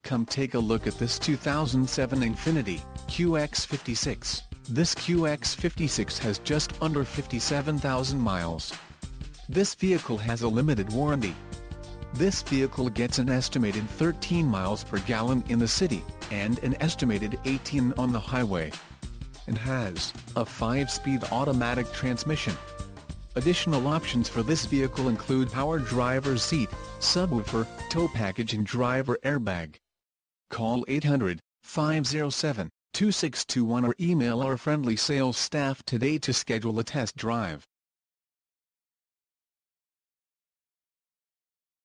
Come take a look at this 2007 Infiniti QX56. This QX56 has just under 57,000 miles. This vehicle has a limited warranty. This vehicle gets an estimated 13 miles per gallon in the city, and an estimated 18 on the highway. And has a 5-speed automatic transmission. Additional options for this vehicle include power driver's seat, subwoofer, tow package and driver airbag. Call 800-507-2621 or email our friendly sales staff today to schedule a test drive.